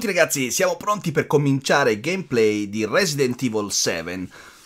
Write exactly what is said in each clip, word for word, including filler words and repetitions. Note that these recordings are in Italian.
Ragazzi, siamo pronti per cominciare il gameplay di Resident Evil sette.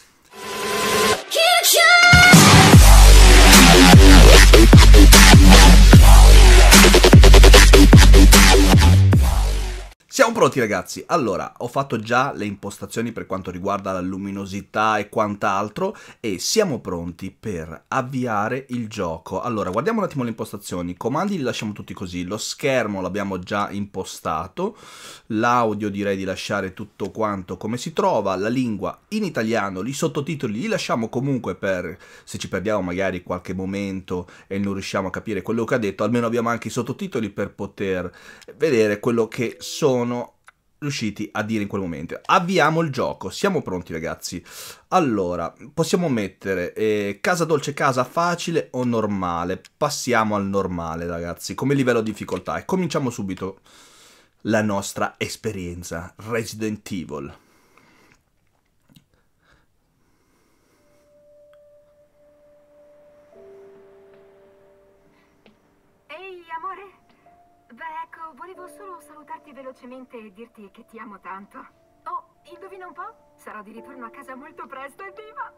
Siamo pronti ragazzi, allora ho fatto già le impostazioni per quanto riguarda la luminosità e quant'altro e siamo pronti per avviare il gioco. Allora guardiamo un attimo le impostazioni, i comandi li lasciamo tutti così, lo schermo l'abbiamo già impostato, l'audio direi di lasciare tutto quanto come si trova, la lingua in italiano, i sottotitoli li lasciamo comunque per se ci perdiamo magari qualche momento e non riusciamo a capire quello che ha detto, almeno abbiamo anche i sottotitoli per poter vedere quello che sono riusciti a dire in quel momento. Avviamo il gioco, siamo pronti ragazzi. Allora, possiamo mettere eh, casa dolce, casa facile o normale. Passiamo al normale ragazzi, come livello di difficoltà, e cominciamo subito la nostra esperienza Resident Evil. Ehi amore, beh ecco, volevo solo salutarti velocemente e dirti che ti amo tanto. Oh, indovina un po'? Sarò di ritorno a casa molto presto, evviva!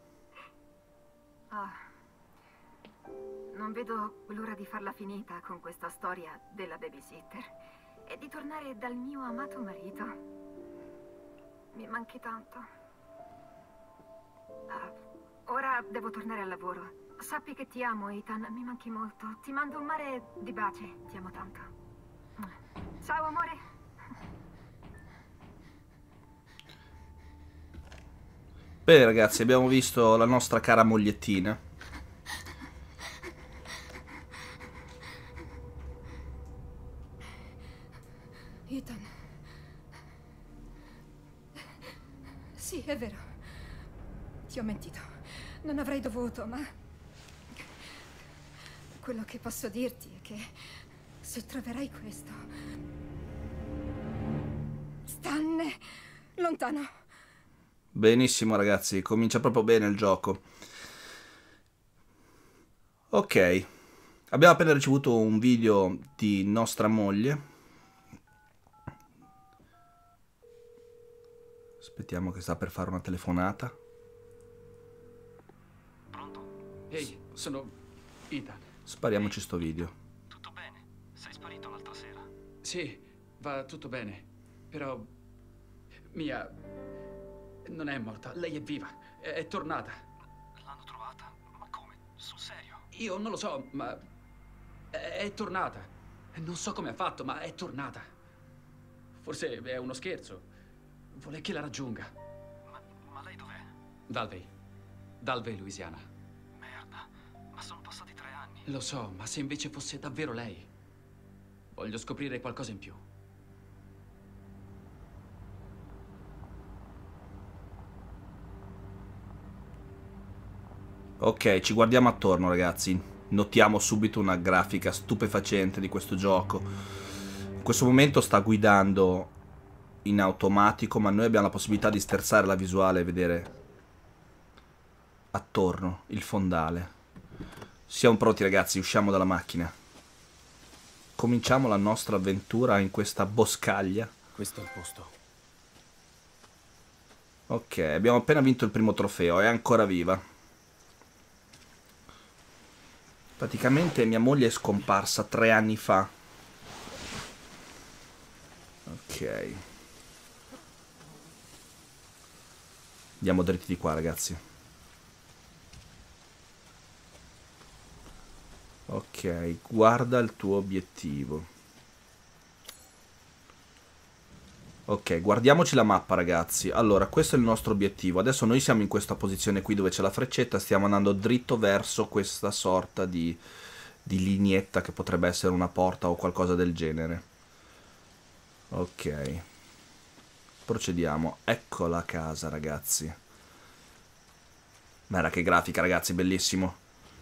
Ah, non vedo l'ora di farla finita con questa storia della babysitter e di tornare dal mio amato marito. Mi manchi tanto. Ah, ora devo tornare al lavoro. Sappi che ti amo, Ethan, mi manchi molto. Ti mando un mare di baci, ti amo tanto. Ciao amore. Bene ragazzi, abbiamo visto la nostra cara mogliettina. Ethan. Sì, è vero. Ti ho mentito. Non avrei dovuto, ma quello che posso dirti è che se troverai questo, stanne lontano. Benissimo ragazzi, comincia proprio bene il gioco. Ok, abbiamo appena ricevuto un video di nostra moglie. Aspettiamo che sta per fare una telefonata. Pronto? Ehi, sono Ethan. Spariamoci sto video. Tutto bene? Sei sparito l'altra sera. Sì, va tutto bene. Però Mia non è morta, lei è viva. È, è tornata. L'hanno trovata? Ma come? Sul serio? Io non lo so, ma è, è tornata. Non so come ha fatto, ma è tornata. Forse è uno scherzo. Vuole che la raggiunga. Ma, ma lei dov'è? Dalvey. Dalvey, Louisiana. Merda, ma sono passati tre anni. Lo so, ma se invece fosse davvero lei? Voglio scoprire qualcosa in più. Ok, ci guardiamo attorno ragazzi. Notiamo subito una grafica stupefacente di questo gioco. In questo momento sta guidando in automatico, ma noi abbiamo la possibilità di sterzare la visuale e vedere attorno il fondale. Siamo pronti ragazzi, usciamo dalla macchina. Cominciamo la nostra avventura in questa boscaglia. Questo è il posto. Ok, abbiamo appena vinto il primo trofeo, è ancora viva. Praticamente mia moglie è scomparsa tre anni fa. Ok. Andiamo dritti di qua ragazzi. Ok, guarda il tuo obiettivo. Ok, guardiamoci la mappa ragazzi. Allora, questo è il nostro obiettivo. Adesso noi siamo in questa posizione qui dove c'è la freccetta. Stiamo andando dritto verso questa sorta di, di lineetta che potrebbe essere una porta o qualcosa del genere. Ok. Procediamo. Ecco la casa ragazzi. Guarda che grafica ragazzi, bellissimo.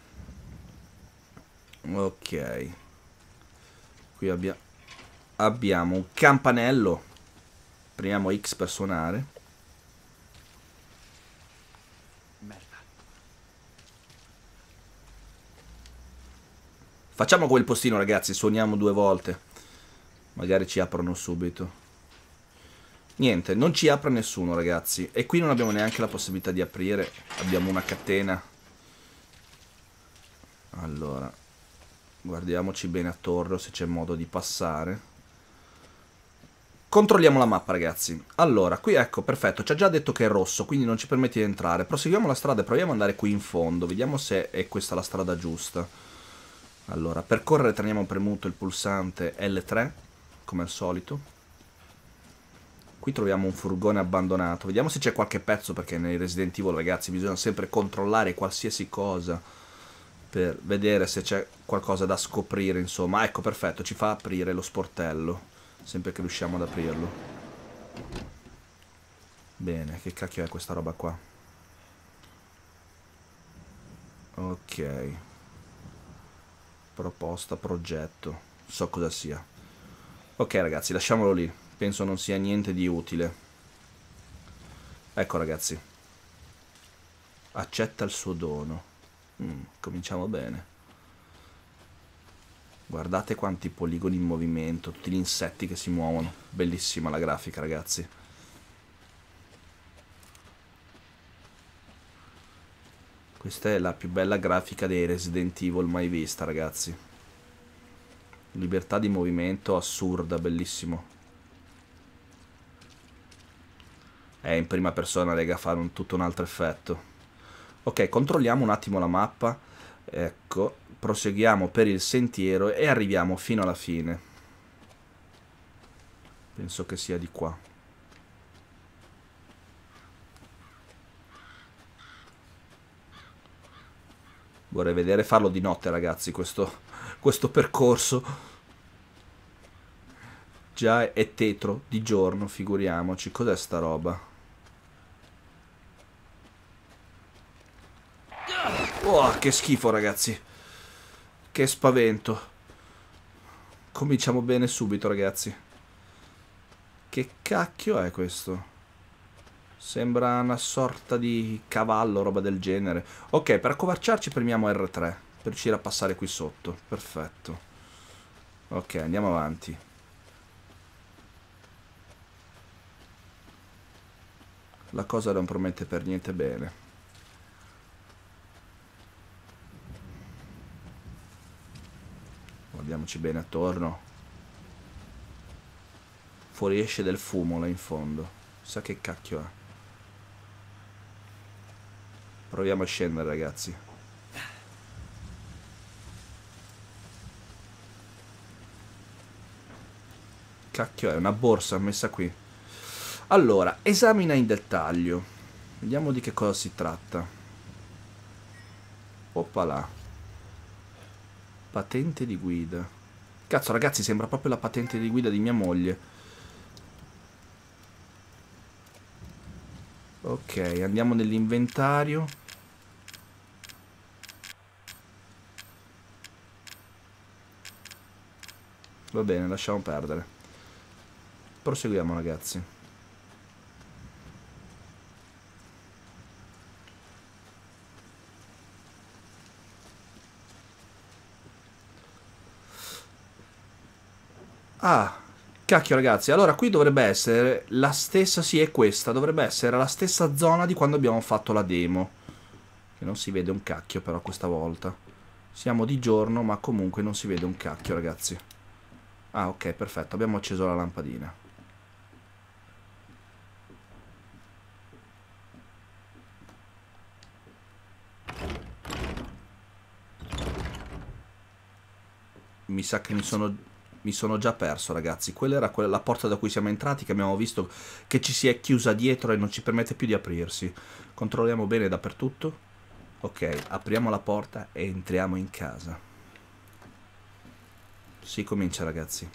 Ok. Qui abbia abbiamo un campanello. Premiamo X per suonare. Merda. Facciamo quel postino ragazzi, suoniamo due volte. Magari ci aprono subito. Niente, non ci apre nessuno, ragazzi. E qui non abbiamo neanche la possibilità di aprire. Abbiamo una catena. Allora, guardiamoci bene attorno se c'è modo di passare. Controlliamo la mappa, ragazzi. Allora, qui ecco, perfetto. Ci ha già detto che è rosso, quindi non ci permette di entrare. Proseguiamo la strada e proviamo ad andare qui in fondo. Vediamo se è questa la strada giusta. Allora, per correre teniamo premuto il pulsante L tre, come al solito. Qui troviamo un furgone abbandonato. Vediamo se c'è qualche pezzo, perché nei Resident Evil, ragazzi, bisogna sempre controllare qualsiasi cosa per vedere se c'è qualcosa da scoprire, insomma. Ecco, perfetto, ci fa aprire lo sportello. Sempre che riusciamo ad aprirlo. Bene, che cacchio è questa roba qua? Ok. Proposta, progetto. So cosa sia. Ok, ragazzi, lasciamolo lì. Penso non sia niente di utile. Ecco, ragazzi. Accetta il suo dono. Mm, cominciamo bene. Guardate quanti poligoni in movimento, tutti gli insetti che si muovono. Bellissima la grafica, ragazzi. Questa è la più bella grafica dei Resident Evil mai vista, ragazzi. Libertà di movimento assurda, bellissimo. È in prima persona, raga, fa un, tutto un altro effetto. Ok, controlliamo un attimo la mappa. Ecco. Proseguiamo per il sentiero e arriviamo fino alla fine. Penso che sia di qua. Vorrei vedere farlo di notte, ragazzi, questo, questo percorso. Già è tetro, di giorno, figuriamoci. Cos'è sta roba? Oh, che schifo, ragazzi. Che spavento. Cominciamo bene subito, ragazzi. Che cacchio è questo? Sembra una sorta di cavallo, roba del genere. Ok, per accovarciarci premiamo R tre per riuscire a passare qui sotto. Perfetto. Ok, andiamo avanti. La cosa non promette per niente bene. Guardiamoci bene attorno. Fuoriesce del fumo là in fondo. Sa che cacchio è. Proviamo a scendere, ragazzi. Cacchio è, una borsa messa qui. Allora, esamina in dettaglio. Vediamo di che cosa si tratta. Oppala. Patente di guida. Cazzo, ragazzi, sembra proprio la patente di guida di mia moglie. Ok, andiamo nell'inventario. Va bene, lasciamo perdere. Proseguiamo, ragazzi. Ah, cacchio, ragazzi. Allora qui dovrebbe essere la stessa, sì, è questa. Dovrebbe essere la stessa zona di quando abbiamo fatto la demo. Che non si vede un cacchio però questa volta. Siamo di giorno, ma comunque non si vede un cacchio, ragazzi. Ah, ok, perfetto. Abbiamo acceso la lampadina. Mi sa che mi sono... Mi sono già perso, ragazzi. Quella era quella, la porta da cui siamo entrati, che abbiamo visto che ci si è chiusa dietro e non ci permette più di aprirsi. Controlliamo bene dappertutto. Ok, apriamo la porta e entriamo in casa. Si comincia, ragazzi.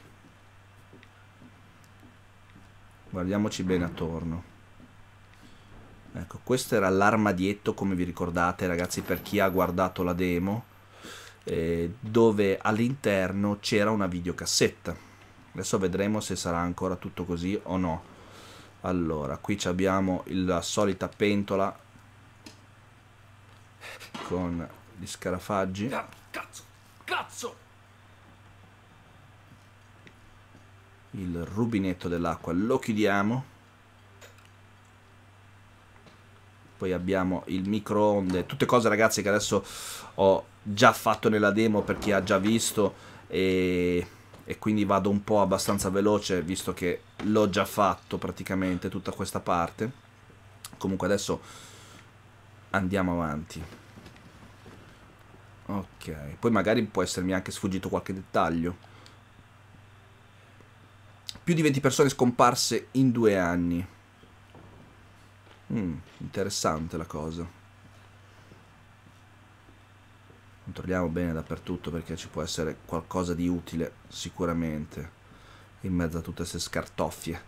Guardiamoci bene attorno. Ecco, questo era l'armadietto, come vi ricordate, ragazzi, per chi ha guardato la demo. Eh, dove all'interno c'era una videocassetta. Adesso vedremo se sarà ancora tutto così o no. Allora, qui abbiamo la solita pentola con gli scarafaggi. Cazzo! Cazzo! Il rubinetto dell'acqua lo chiudiamo. Poi abbiamo il microonde, tutte cose ragazzi che adesso ho già fatto nella demo per chi ha già visto, e, e quindi vado un po' abbastanza veloce visto che l'ho già fatto praticamente tutta questa parte. Comunque adesso andiamo avanti. Ok, poi magari può essermi anche sfuggito qualche dettaglio. Più di venti persone scomparse in due anni. Mm, interessante la cosa. Controlliamo bene dappertutto perché ci può essere qualcosa di utile sicuramente in mezzo a tutte queste scartoffie.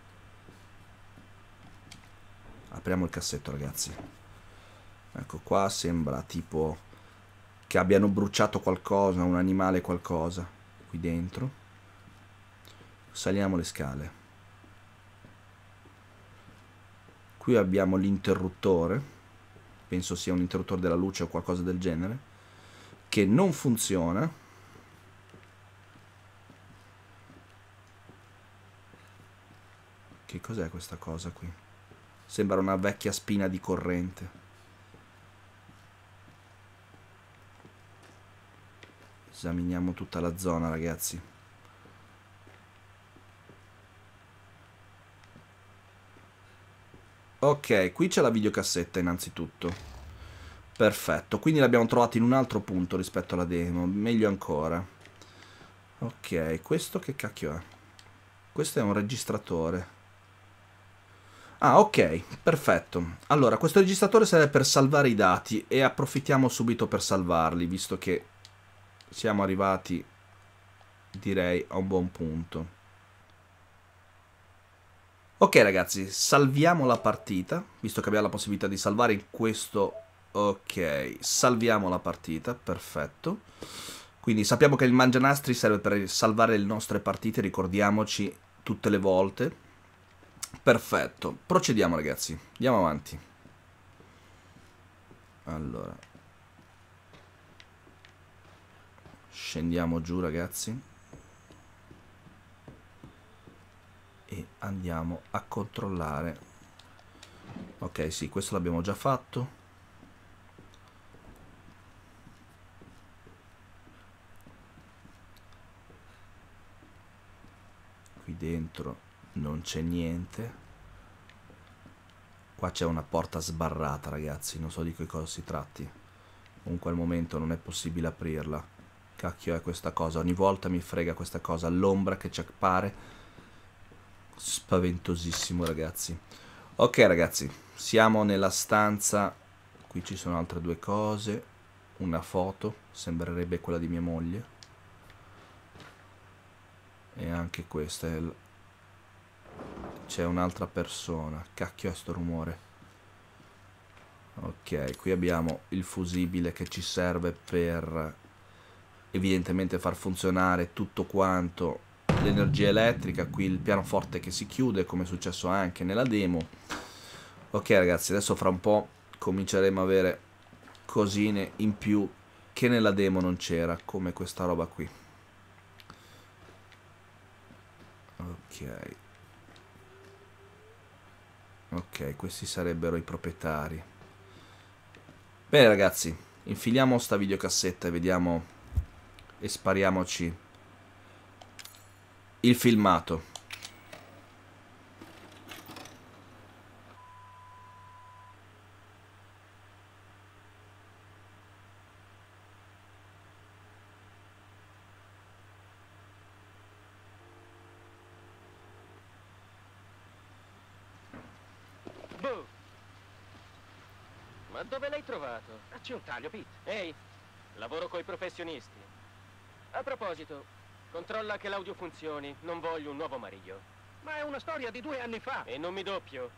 Apriamo il cassetto ragazzi. Ecco qua, sembra tipo che abbiano bruciato qualcosa, un animale qualcosa qui dentro. Saliamo le scale. Qui abbiamo l'interruttore, penso sia un interruttore della luce o qualcosa del genere, che non funziona. Che cos'è questa cosa qui? Sembra una vecchia spina di corrente. Esaminiamo tutta la zona ragazzi. Ok, qui c'è la videocassetta innanzitutto. Perfetto, quindi l'abbiamo trovata in un altro punto rispetto alla demo. Meglio ancora. Ok, questo che cacchio è? Questo è un registratore. Ah, ok, perfetto. Allora, questo registratore serve per salvare i dati e approfittiamo subito per salvarli, visto che siamo arrivati, direi, a un buon punto. Ok ragazzi, salviamo la partita, visto che abbiamo la possibilità di salvare in questo. Ok, salviamo la partita, perfetto. Quindi sappiamo che il mangianastri serve per salvare le nostre partite, ricordiamoci tutte le volte. Perfetto, procediamo ragazzi, andiamo avanti. Allora, scendiamo giù ragazzi. E andiamo a controllare. Ok, sì, questo l'abbiamo già fatto. Qui dentro non c'è niente. Qua c'è una porta sbarrata ragazzi, non so di che cosa si tratti. Comunque al momento non è possibile aprirla. Cacchio è questa cosa, ogni volta mi frega questa cosa, l'ombra che ci appare. Spaventosissimo ragazzi. Ok ragazzi, siamo nella stanza. Qui ci sono altre due cose. Una foto, sembrerebbe quella di mia moglie. E anche questa è il... C'è un'altra persona. Cacchio è sto rumore. Ok, qui abbiamo il fusibile che ci serve per evidentemente far funzionare tutto quanto l'energia elettrica. Qui il pianoforte che si chiude, come è successo anche nella demo. Ok ragazzi, adesso fra un po' cominceremo a avere cosine in più che nella demo non c'era, come questa roba qui. Ok. Ok, questi sarebbero i proprietari. Bene ragazzi, infiliamo sta videocassetta e vediamo e spariamoci il filmato. Boh. Ma dove l'hai trovato? C'è un taglio, Pete. Ehi, lavoro coi professionisti. A proposito, controlla che l'audio funzioni. Non voglio un nuovo Mario. Ma è una storia di due anni fa. E non mi doppio.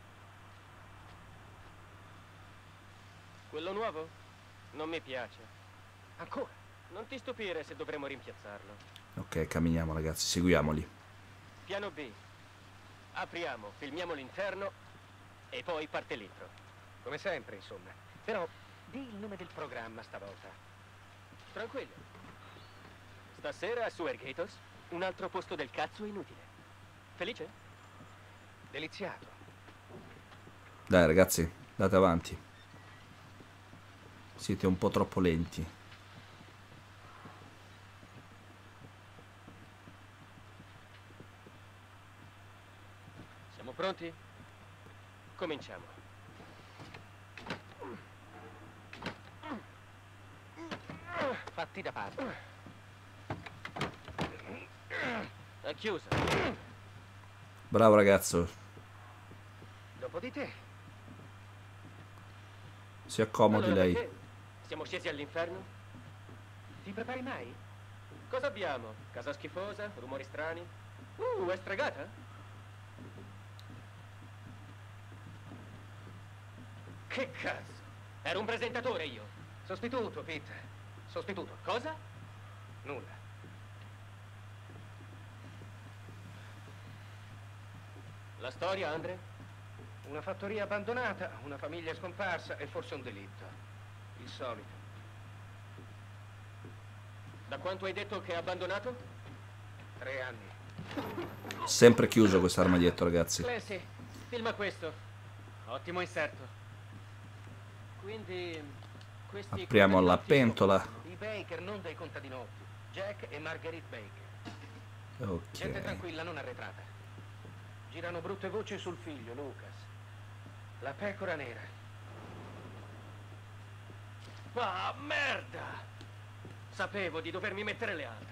Quello nuovo? Non mi piace. Ancora? Non ti stupire se dovremo rimpiazzarlo. Ok, camminiamo ragazzi, seguiamoli. Piano B. Apriamo, filmiamo l'interno e poi parte l'intro. Come sempre, insomma. Però di il nome del programma stavolta. Tranquillo. Stasera su Ergatos, un altro posto del cazzo inutile. Felice? Deliziato. Dai ragazzi, andate avanti. Siete un po' troppo lenti. Siamo pronti? Cominciamo. Fatti da parte. È chiusa. Bravo ragazzo. Dopo di te. Si accomodi Allora, lei. perché siamo scesi all'inferno? Ti prepari mai? Cosa abbiamo? Casa schifosa? Rumori strani? Uh, è stregata? Che cazzo? Ero un presentatore io. Sostituto, Pete. Sostituto. Cosa? Nulla. La storia, Andre? Una fattoria abbandonata, una famiglia scomparsa e forse un delitto. Il solito. Da quanto hai detto che è abbandonato? Tre anni. Sempre chiuso questo armadietto, ragazzi. Clancy, filma questo. Ottimo inserto. Quindi questi Apriamo la contadinotti pentola. sono I Baker, non dei contadinotti. Jack e Marguerite Baker. Gente Ok. tranquilla, non arretrata. Girano brutte voci sul figlio, Lucas. La pecora nera. Ah, merda! Sapevo di dovermi mettere le altre.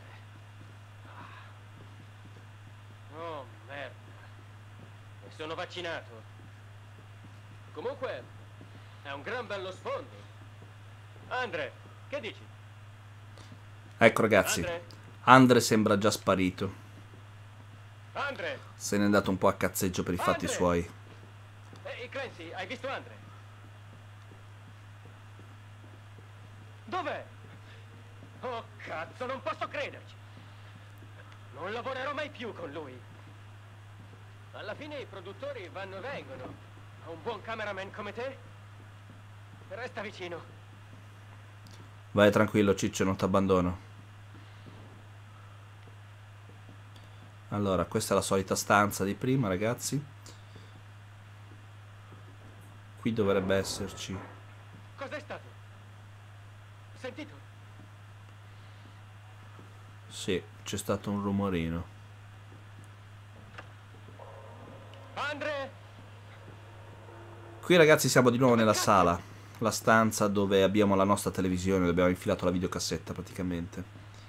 Oh, merda. E sono vaccinato. Comunque, è un gran bello sfondo. Andre, che dici? Ecco ragazzi, Andre? Andre sembra già sparito. Andre! Se n'è andato un po' a cazzeggio per i fatti Andre! suoi. Ehi, Clancy, hai visto Andre? Dov'è? Oh, cazzo, non posso crederci. Non lavorerò mai più con lui. Alla fine i produttori vanno e vengono. A un buon cameraman come te, resta vicino. Vai tranquillo Ciccio, non ti abbandono. Allora, questa è la solita stanza di prima, ragazzi. Qui dovrebbe esserci. Cos'è stato? Sentito? Sì, c'è stato un rumorino. Andre! Qui ragazzi siamo di nuovo nella sala. La stanza dove abbiamo la nostra televisione, dove abbiamo infilato la videocassetta praticamente.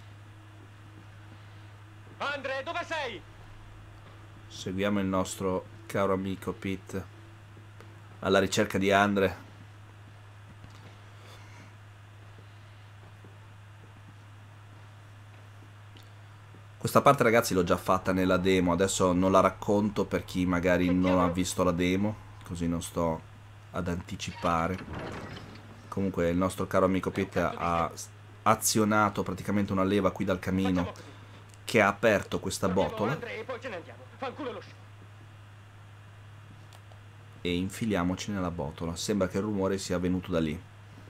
Andre, dove sei? Seguiamo il nostro caro amico Pete alla ricerca di Andre. Questa parte ragazzi l'ho già fatta nella demo, adesso non la racconto per chi magari non ha visto la demo, così non sto ad anticipare. Comunque il nostro caro amico Pete ha azionato praticamente una leva qui dal camino che ha aperto questa botola Andre, e poi ce ne andiamo. Fanculo lo show. e infiliamoci nella botola. Sembra che il rumore sia venuto da lì.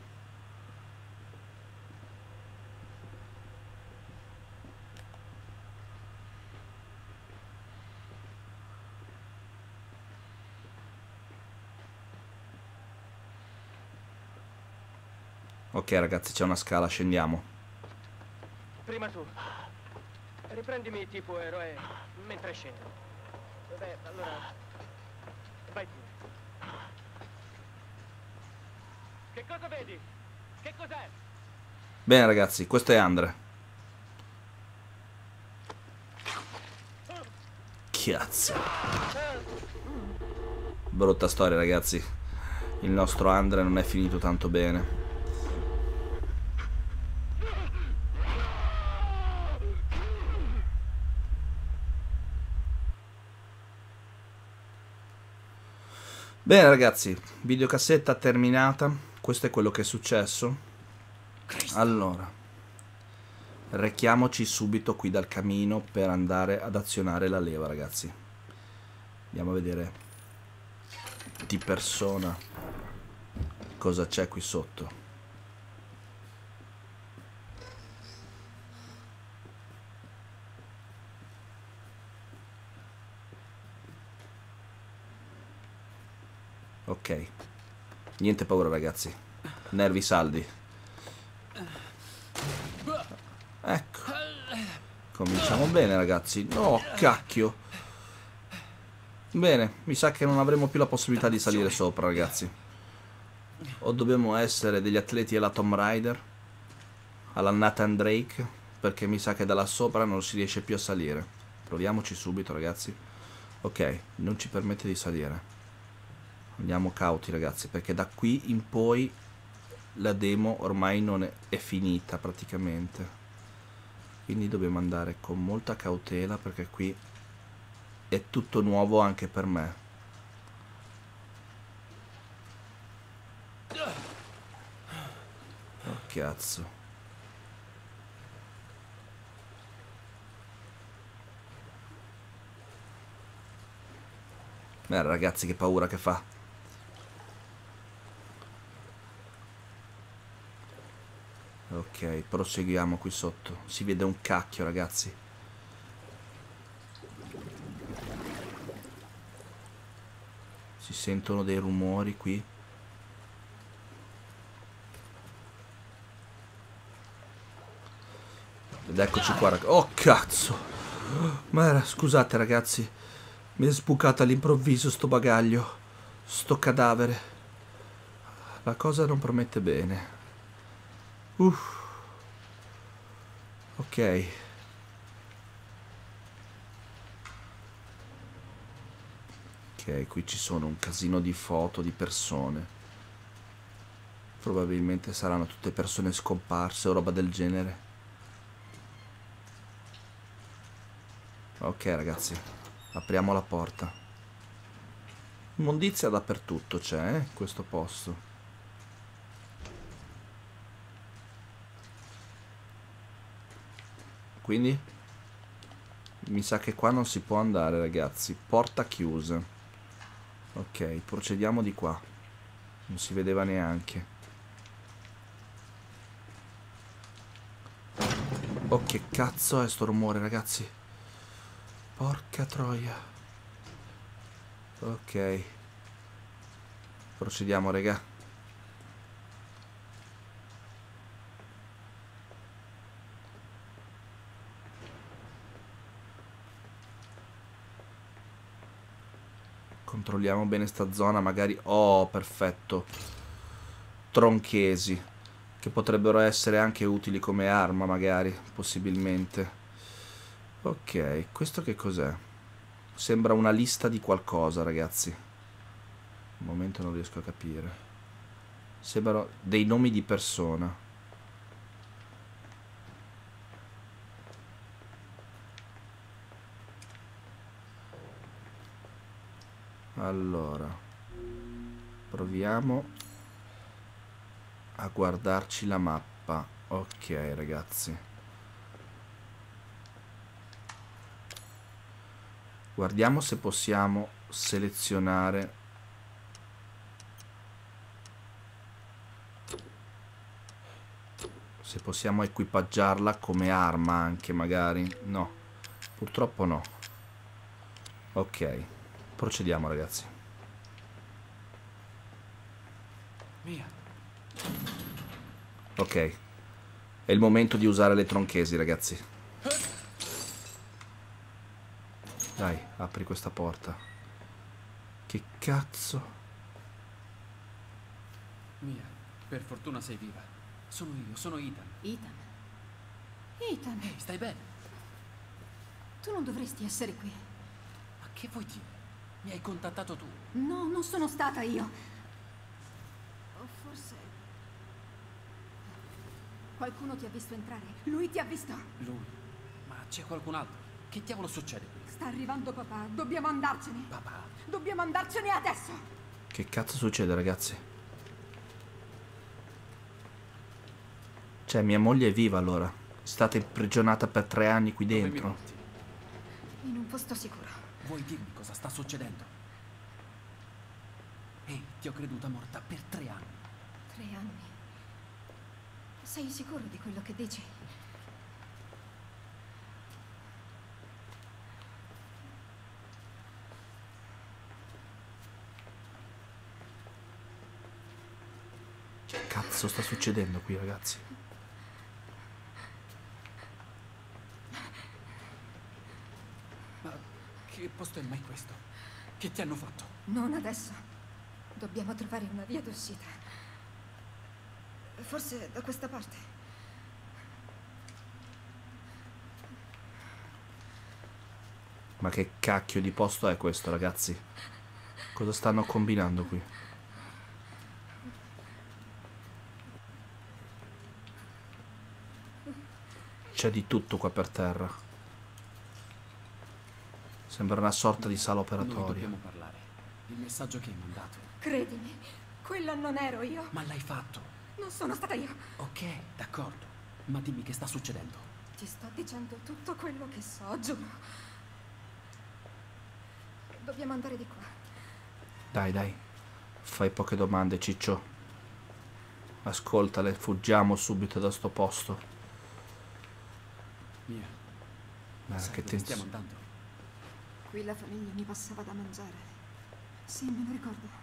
Ok ragazzi, c'è una scala, scendiamo. Prima tu. Riprendimi tipo eroe mentre scendo. Beh, allora... vai tu. Che cosa vedi? Che cos'è? Bene ragazzi, questo è Andre. Cazzo. Brutta storia ragazzi. Il nostro Andre non è finito tanto bene. Bene ragazzi, videocassetta terminata. Questo è quello che è successo. Allora, rechiamoci subito qui dal camino per andare ad azionare la leva ragazzi. Andiamo a vedere di persona cosa c'è qui sotto. Ok, niente paura ragazzi. Nervi saldi. Ecco. Cominciamo bene, ragazzi. No, cacchio. Bene, mi sa che non avremo più la possibilità di salire sopra, ragazzi. O dobbiamo essere degli atleti alla Tomb Raider, alla Nathan Drake, perché mi sa che da là sopra non si riesce più a salire. Proviamoci subito, ragazzi. Ok, non ci permette di salire. Andiamo cauti, ragazzi, perché da qui in poi la demo ormai non è, è finita praticamente. Quindi dobbiamo andare con molta cautela, perché qui è tutto nuovo anche per me. Oh cazzo. Beh, ragazzi, che paura che fa. Ok, proseguiamo qui sotto. Si vede un cacchio, ragazzi. Si sentono dei rumori qui. Ed eccoci qua, ragazzi. Oh, cazzo! Ma era, scusate, ragazzi. Mi è sbucato all'improvviso sto bagaglio. Sto cadavere. La cosa non promette bene. Uff. Ok. Ok, qui ci sono un casino di foto di persone. Probabilmente saranno tutte persone scomparse o roba del genere. Ok, ragazzi, apriamo la porta. Immondizia dappertutto c'è, eh, in questo posto. Quindi mi sa che qua non si può andare, ragazzi. Porta chiusa. Ok, procediamo di qua. Non si vedeva neanche. Oh, che cazzo è sto rumore, ragazzi? Porca troia. Ok. Procediamo, raga. Controlliamo bene sta zona, magari... Oh, perfetto. Tronchesi. Che potrebbero essere anche utili come arma, magari. Possibilmente. Ok, questo che cos'è? Sembra una lista di qualcosa, ragazzi. Al momento non riesco a capire. Sembrano dei nomi di persona. Allora, proviamo a guardarci la mappa. Ok, ragazzi. Guardiamo se possiamo selezionare. Se possiamo equipaggiarla come arma anche, magari. No, purtroppo no. Ok. Procediamo, ragazzi. Mia. Ok. È il momento di usare le tronchesi, ragazzi. Dai, apri questa porta. Che cazzo? Mia, per fortuna sei viva. Sono io, sono Ethan. Ethan? Ethan? Ehi, stai bene? Tu non dovresti essere qui. Ma che vuoi dire? Mi hai contattato tu. No, non sono stata io. O forse... Qualcuno ti ha visto entrare. Lui ti ha visto. Lui? Ma c'è qualcun altro? Che diavolo succede qui? Sta arrivando papà. Dobbiamo andarcene. Papà? Dobbiamo andarcene adesso. Che cazzo succede, ragazzi? Cioè, mia moglie è viva, allora. È stata imprigionata per tre anni qui Dove dentro. mi porti? In un posto sicuro. Vuoi dirmi cosa sta succedendo? Ehi, ti ho creduta morta per tre anni. Tre anni. Sei sicuro di quello che dici? Che cazzo sta succedendo qui, ragazzi? Ma che posto è mai questo? Che ti hanno fatto? Non adesso. Dobbiamo trovare una via d'uscita. Forse da questa parte. Ma che cacchio di posto è questo, ragazzi? Cosa stanno combinando qui? C'è di tutto qua per terra. Sembra una sorta di sala Noi operatoria. dobbiamo parlare. Il messaggio che hai mandato. Credimi, quella non ero io. Ma l'hai fatto. Non sono stata io. Ok, d'accordo. Ma dimmi che sta succedendo. Ti sto dicendo tutto quello che so, giuro. Dobbiamo andare di qua. Dai, dai. Fai poche domande, ciccio. Ascoltale, fuggiamo subito da sto posto. Mia. Ma sai che dove tensione. stiamo andando? Qui la famiglia mi passava da mangiare. Sì, me lo ricordo.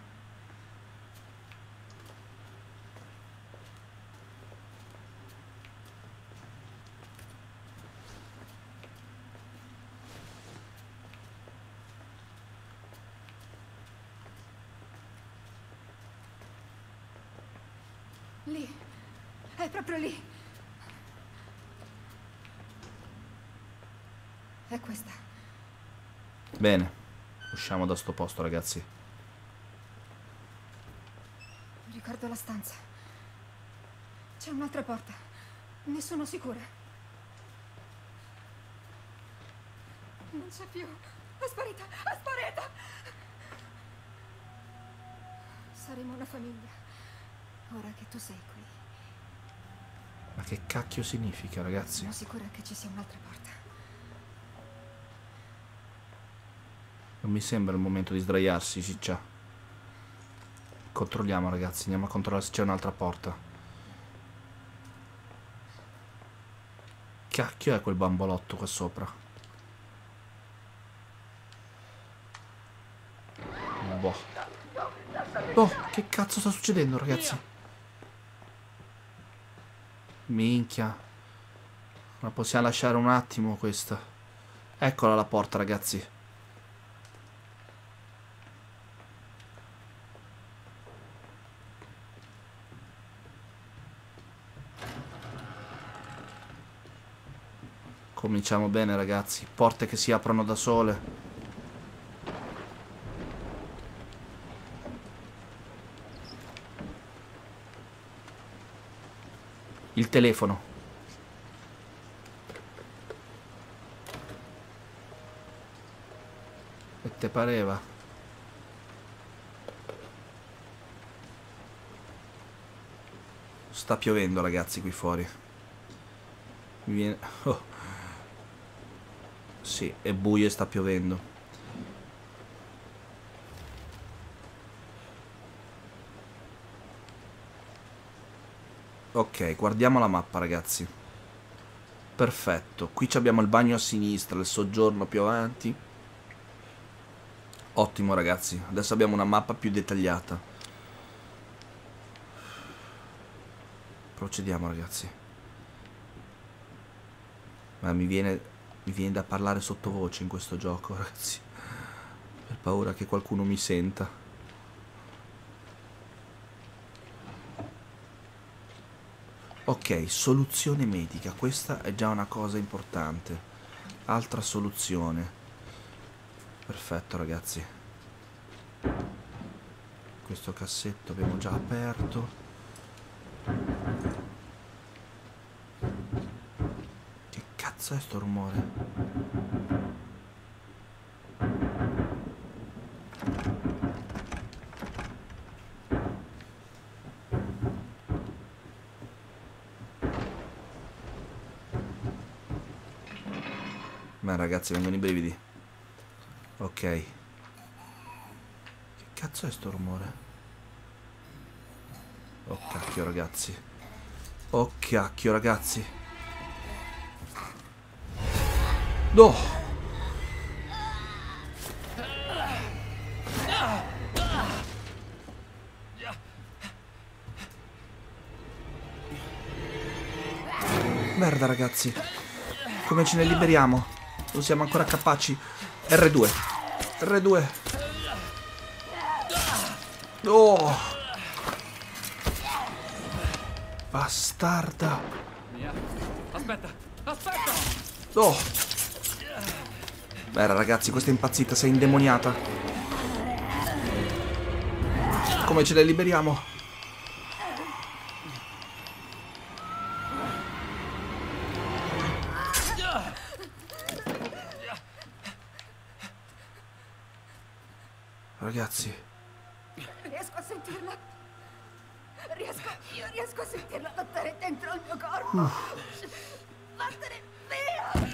Lì. È proprio lì. È questa. Bene. Usciamo da sto posto, ragazzi. Ricordo la stanza. C'è un'altra porta. Ne sono sicura. Non c'è più. È sparita. È sparita. Saremo una famiglia. Ora che tu sei qui. Ma che cacchio significa, ragazzi? Sono sicura che ci sia un'altra porta. Non mi sembra il momento di sdraiarsi, ciccia. Controlliamo, ragazzi. Andiamo a controllare se c'è un'altra porta. Cacchio è quel bambolotto qua sopra? Boh. Oh, che cazzo sta succedendo, ragazzi? Minchia. La possiamo lasciare un attimo questa. Eccola la porta, ragazzi. Cominciamo bene, ragazzi. Porte che si aprono da sole. Il telefono. E te pareva? Sta piovendo, ragazzi, qui fuori. Mi viene... Oh. Sì, è buio e sta piovendo. Ok, guardiamo la mappa, ragazzi. Perfetto. Qui abbiamo il bagno a sinistra, il soggiorno più avanti. Ottimo, ragazzi. Adesso abbiamo una mappa più dettagliata. Procediamo, ragazzi. Ma mi viene, mi viene da parlare sottovoce in questo gioco, ragazzi. Per paura che qualcuno mi senta. Ok, soluzione medica, questa è già una cosa importante. Altra soluzione. Perfetto, ragazzi. Questo cassetto abbiamo già aperto. Che cazzo è sto rumore? Ma ragazzi, vengono i brividi. Ok. Che cazzo è sto rumore? Oh cacchio, ragazzi. Oh cacchio, ragazzi. No! Merda, ragazzi. Come ce ne liberiamo? Non siamo ancora capaci. R due. R due. Oh! Bastarda. Aspetta, aspetta! Oh! Beh, ragazzi, questa è impazzita, sei indemoniata. Come ce ne liberiamo? Ragazzi. Riesco a sentirla. Riesco, io riesco a sentirla lottare dentro il mio corpo. Uh. Vattene via!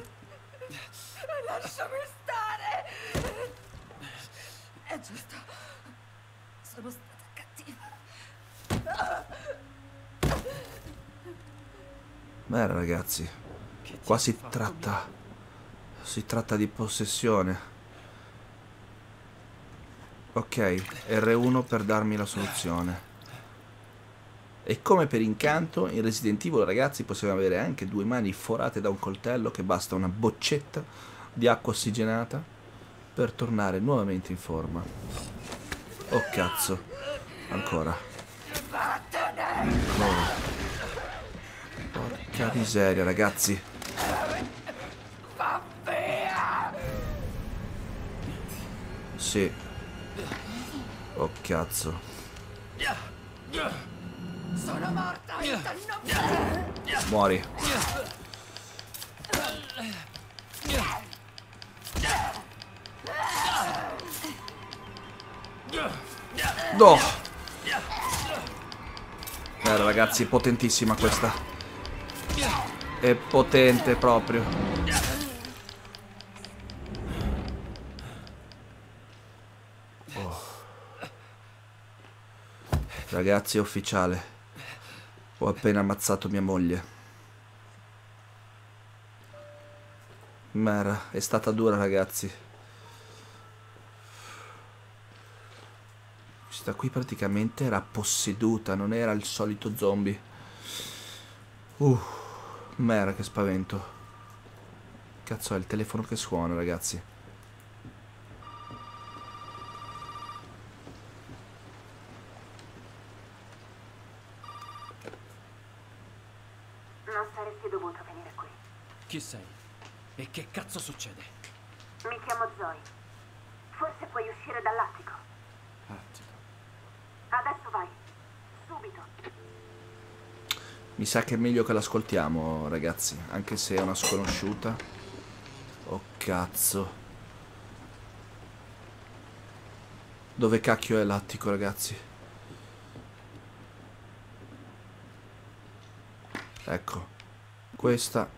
Lasciami stare! È giusto. Sono stata cattiva. Beh, ragazzi, qua si tratta. Si tratta di possessione. Ok, R uno per darmi la soluzione. E come per incanto, in Resident Evil, ragazzi, possiamo avere anche due mani forate da un coltello che basta una boccetta di acqua ossigenata per tornare nuovamente in forma. Oh cazzo. Ancora. No. Porca miseria, ragazzi. Sì. Oh cazzo. Sono morta. Muori. No. Eh, ragazzi, è potentissima questa. È potente proprio. Oh. Ragazzi, è ufficiale. Ho appena ammazzato mia moglie. Mera, è stata dura, ragazzi. Questa qui praticamente era posseduta, non era il solito zombie. Uh, mera, che spavento. Cazzo, è il telefono che suona, ragazzi. Non saresti dovuto venire qui. Chi sei? E che cazzo succede? Mi chiamo Zoe. Forse puoi uscire dall'attico. Attico. Adesso vai. Subito. Mi sa che è meglio che l'ascoltiamo, ragazzi. Anche se è una sconosciuta. Oh, cazzo. Dove cacchio è l'attico, ragazzi? Ecco. Questa.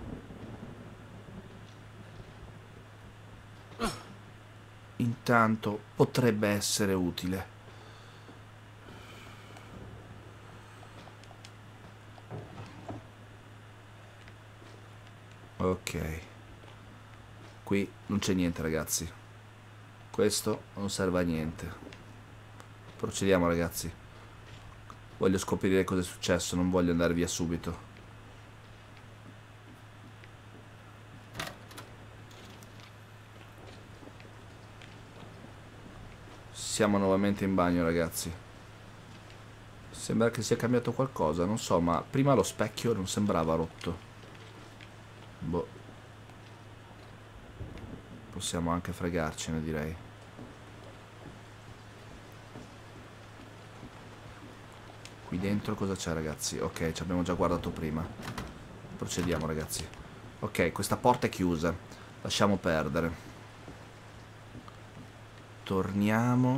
Intanto potrebbe essere utile. Ok. Qui non c'è niente, ragazzi. Questo non serve a niente. Procediamo, ragazzi. Voglio scoprire cosa è successo, non voglio andare via subito. Siamo nuovamente in bagno, ragazzi. Sembra che sia cambiato qualcosa, non so, ma prima lo specchio non sembrava rotto. Boh. Possiamo anche fregarcene, direi. Qui dentro cosa c'è, ragazzi? Ok, ci abbiamo già guardato prima. Procediamo, ragazzi. Ok, questa porta è chiusa. Lasciamo perdere. Torniamo.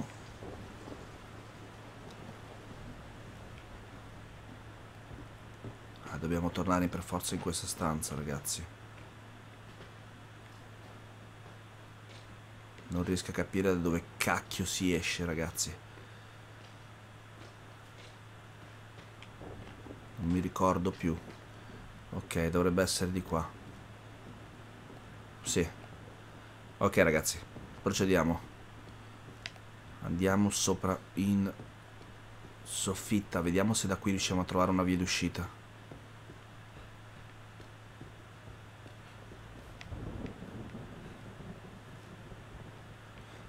Ah, dobbiamo tornare per forza in questa stanza, ragazzi. Non riesco a capire da dove cacchio si esce, ragazzi. Non mi ricordo più. Ok, dovrebbe essere di qua. Sì. Ok, ragazzi, procediamo. Andiamo sopra in soffitta. Vediamo se da qui riusciamo a trovare una via d'uscita.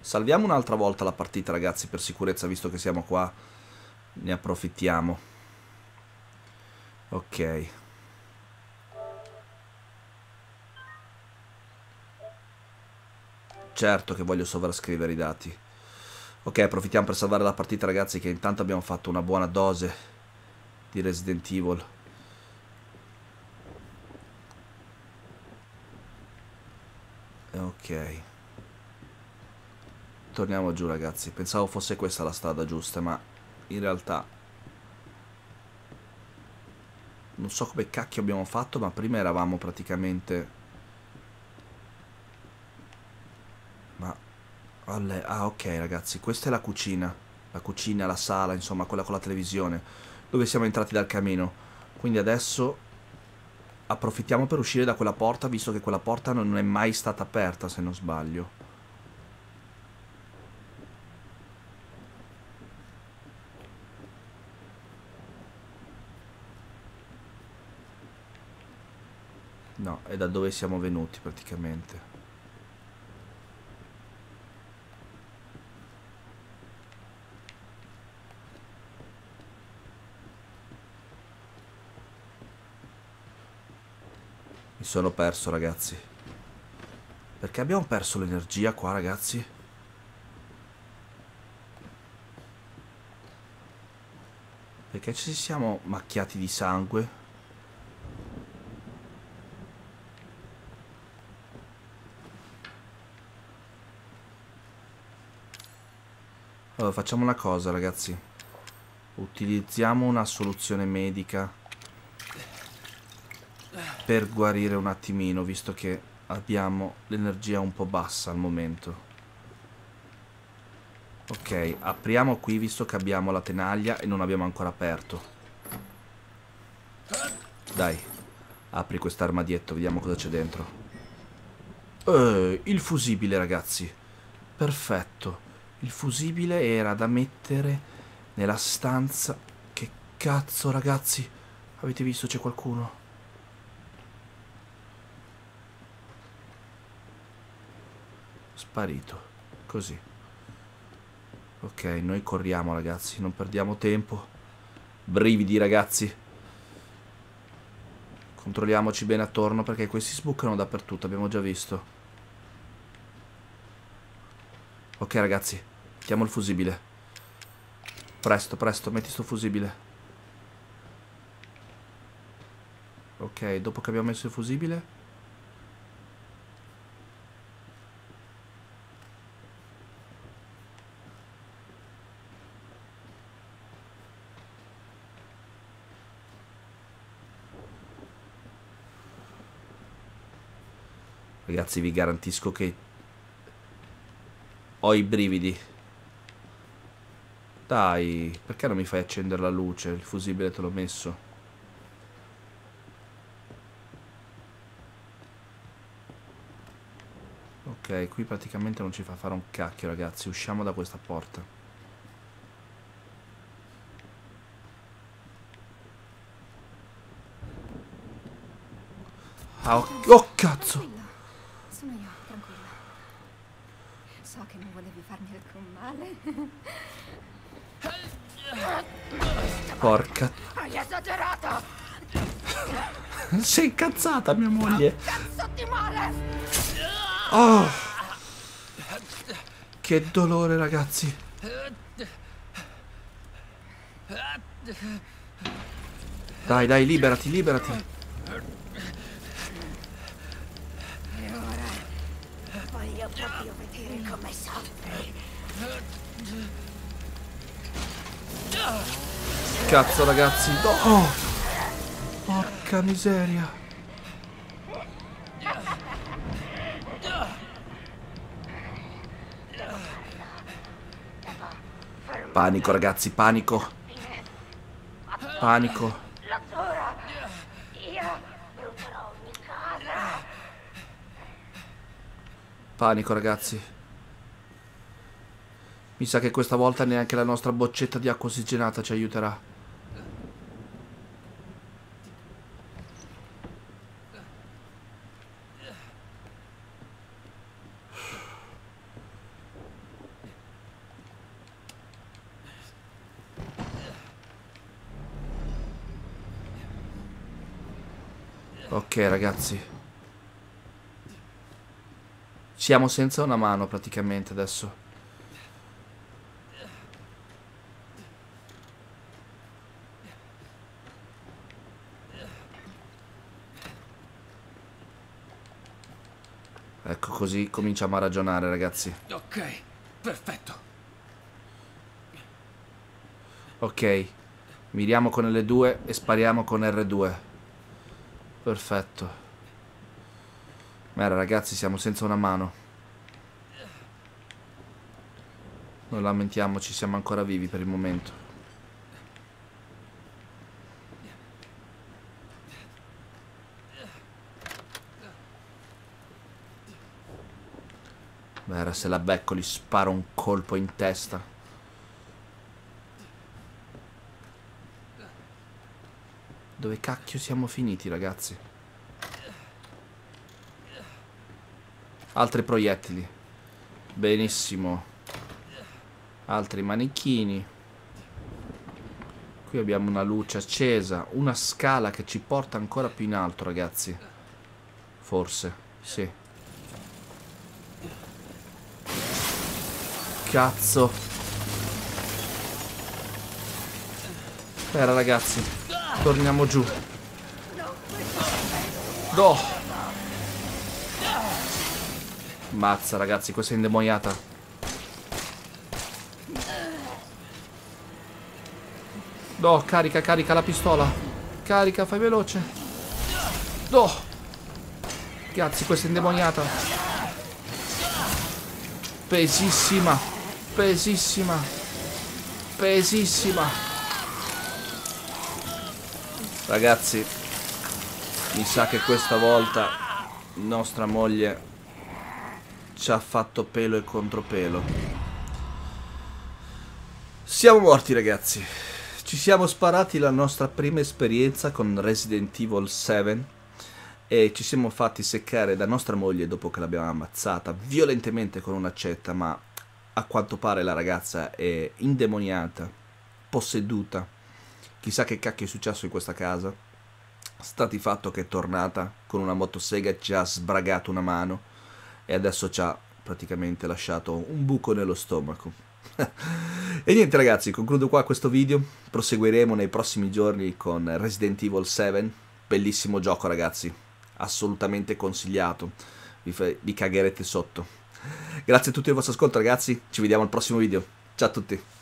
Salviamo un'altra volta la partita, ragazzi, per sicurezza, visto che siamo qua. Ne approfittiamo. Ok. Certo che voglio sovrascrivere i dati. Ok, approfittiamo per salvare la partita, ragazzi, che intanto abbiamo fatto una buona dose di Resident Evil. Ok. Torniamo giù, ragazzi. Pensavo fosse questa la strada giusta, ma in realtà non so come cacchio abbiamo fatto, ma prima eravamo praticamente... Ma... alle- Ah, ok, ragazzi, questa è la cucina. La cucina, la sala, insomma, quella con la televisione, dove siamo entrati dal camino. Quindi adesso approfittiamo per uscire da quella porta, visto che quella porta non è mai stata aperta, se non sbaglio. No, è da dove siamo venuti praticamente. Mi sono perso, ragazzi. Perché abbiamo perso l'energia qua, ragazzi? Perché ci siamo macchiati di sangue? Allora, facciamo una cosa, ragazzi. Utilizziamo una soluzione medica per guarire un attimino, visto che abbiamo l'energia un po' bassa al momento. Ok, apriamo qui, visto che abbiamo la tenaglia e non abbiamo ancora aperto. Dai, apri quest'armadietto, vediamo cosa c'è dentro. Eh, il fusibile, ragazzi. Perfetto. Il fusibile era da mettere nella stanza. Che cazzo, ragazzi? Avete visto, c'è qualcuno? Sparito. Così. Ok, noi corriamo, ragazzi. Non perdiamo tempo. Brividi, ragazzi. Controlliamoci bene attorno, perché questi sbucano dappertutto, abbiamo già visto. Ok, ragazzi, mettiamo il fusibile. Presto, presto, metti sto fusibile. Ok, dopo che abbiamo messo il fusibile. Ragazzi, vi garantisco che ho i brividi. Dai, perché non mi fai accendere la luce? Il fusibile te l'ho messo. Ok, qui praticamente non ci fa fare un cacchio, ragazzi. Usciamo da questa porta. Ah, oh, oh cazzo! Tranquilla. Sono io, tranquilla. So che non volevi farmi alcun male. Porca. Hai esagerato! Sei incazzata, mia moglie. Cazzo di male! Oh! Che dolore, ragazzi. Dai, dai, liberati, liberati. E ora voglio proprio vedere come soffri. Cazzo, ragazzi. No. Oh. Porca miseria. Panico, ragazzi, panico. Panico. Lazzura! Io brucerò ogni cosa! Panico, ragazzi. Mi sa che questa volta neanche la nostra boccetta di acqua ossigenata ci aiuterà. Ok, ragazzi. Siamo senza una mano praticamente adesso. Ecco, così cominciamo a ragionare, ragazzi. Ok, perfetto. Ok, miriamo con L due e spariamo con R due. Perfetto. Beh, ragazzi, siamo senza una mano. Non lamentiamoci, siamo ancora vivi per il momento. Beh, ora se la becco gli sparo un colpo in testa. Dove cacchio siamo finiti, ragazzi? Altri proiettili. Benissimo. Altri manichini. Qui abbiamo una luce accesa. Una scala che ci porta ancora più in alto, ragazzi. Forse, sì. Cazzo. Spera, ragazzi. Torniamo giù. No. Mazza, ragazzi, questa è indemoniata. No, carica, carica la pistola. Carica, fai veloce. No. Ragazzi, questa è indemoniata. Pesissima. Pesissima. Pesissima. Ragazzi, mi sa che questa volta nostra moglie ci ha fatto pelo e contropelo. Siamo morti, ragazzi. Ci siamo sparati la nostra prima esperienza con Resident Evil sette e ci siamo fatti seccare da nostra moglie dopo che l'abbiamo ammazzata violentemente con un'accetta, ma a quanto pare la ragazza è indemoniata, posseduta. Chissà che cacchio è successo in questa casa. Sta di fatto che è tornata con una motosega e ci ha sbragato una mano e adesso ci ha praticamente lasciato un buco nello stomaco. E niente, ragazzi, concludo qua questo video. Proseguiremo nei prossimi giorni con Resident Evil sette. Bellissimo gioco, ragazzi, assolutamente consigliato. Vi, vi cagherete sotto. Grazie a tutti per il vostro ascolto, ragazzi. Ci vediamo al prossimo video. Ciao a tutti.